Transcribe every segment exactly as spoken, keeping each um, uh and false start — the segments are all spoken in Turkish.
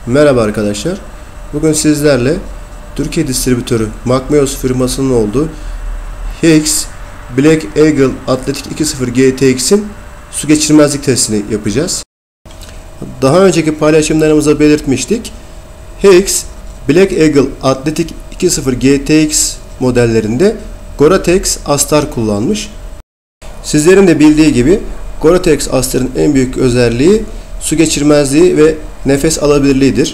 Merhaba arkadaşlar. Bugün sizlerle Türkiye distribütörü Macmeos firmasının olduğu H X Black Eagle Athletic iki sıfır G T X'in su geçirmezlik testini yapacağız. Daha önceki paylaşımlarımızda belirtmiştik. H X Black Eagle Athletic iki sıfır G T X modellerinde Gore-Tex Astar kullanmış. Sizlerin de bildiği gibi Gore-Tex Astar'ın en büyük özelliği su geçirmezliği ve nefes alabilirliğidir.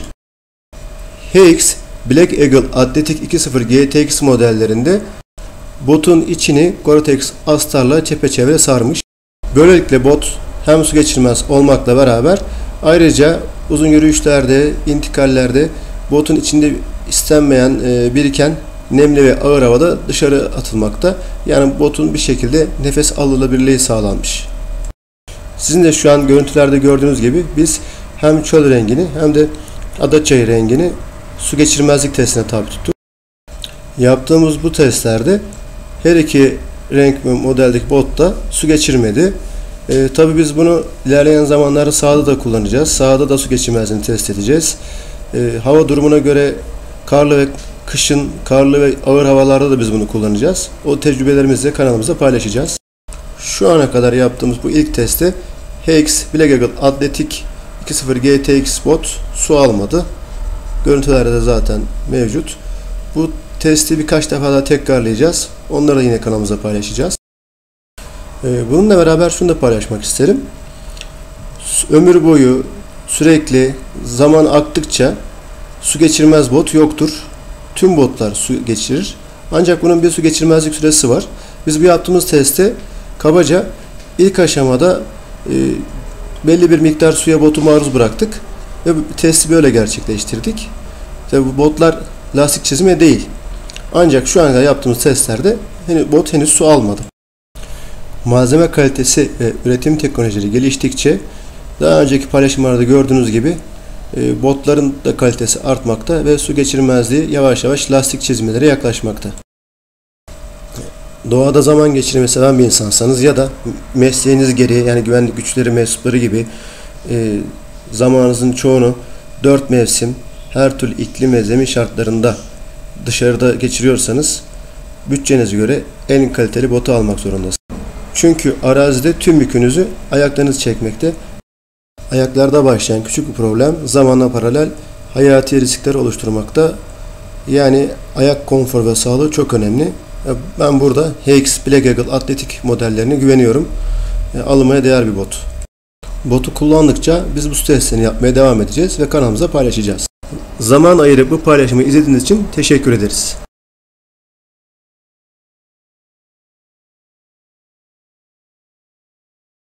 H X Black Eagle Athletic iki sıfır G T X modellerinde botun içini Gore-Tex Astar'la çepeçevre sarmış. Böylelikle bot hem su geçirmez olmakla beraber ayrıca uzun yürüyüşlerde, intikallerde botun içinde istenmeyen, biriken nemli ve ağır havada dışarı atılmakta. Yani botun bir şekilde nefes alınabilirliği sağlanmış. Sizin de şu an görüntülerde gördüğünüz gibi biz hem çöl rengini hem de adaçayı rengini su geçirmezlik testine tabi tuttuk. Yaptığımız bu testlerde her iki renk modeldeki bot da su geçirmedi. E, Tabi biz bunu ilerleyen zamanlarda sahada da kullanacağız. Sahada da su geçirmezliğini test edeceğiz. E, hava durumuna göre karlı ve kışın karlı ve ağır havalarda da biz bunu kullanacağız. O tecrübelerimizi de kanalımızda paylaşacağız. Şu ana kadar yaptığımız bu ilk testte H X Black Eagle Athletic iki sıfır G T X bot su almadı. Görüntülerde de zaten mevcut. Bu testi birkaç defa daha tekrarlayacağız. Onları da yine kanalımıza paylaşacağız. Bununla beraber şunu da paylaşmak isterim. Ömür boyu sürekli zaman aktıkça su geçirmez bot yoktur. Tüm botlar su geçirir. Ancak bunun bir su geçirmezlik süresi var. Biz bu yaptığımız testte kabaca ilk aşamada e, belli bir miktar suya botu maruz bıraktık ve testi böyle gerçekleştirdik. Tabi bu botlar lastik çizme değil. Ancak şu anda yaptığımız testlerde bot henüz su almadı. Malzeme kalitesi ve üretim teknolojileri geliştikçe daha önceki paylaşımlarda gördüğünüz gibi e, botların da kalitesi artmakta ve su geçirmezliği yavaş yavaş lastik çizmelere yaklaşmakta. Doğada zaman geçirmeyi seven bir insansanız ya da mesleğiniz gereği, yani güvenlik güçleri mensupları gibi e, zamanınızın çoğunu dört mevsim her türlü iklim ve zemin şartlarında dışarıda geçiriyorsanız bütçenize göre en kaliteli botu almak zorundasınız. Çünkü arazide tüm yükünüzü ayaklarınız çekmekte. Ayaklarda başlayan küçük bir problem zamanla paralel hayati riskler oluşturmakta. Yani ayak konforu ve sağlığı çok önemli. Ben burada H X Black Eagle Athletic modellerine güveniyorum. Alınmaya değer bir bot. Botu kullandıkça biz bu testlerini yapmaya devam edeceğiz ve kanalımıza paylaşacağız. Zaman ayırıp bu paylaşımı izlediğiniz için teşekkür ederiz.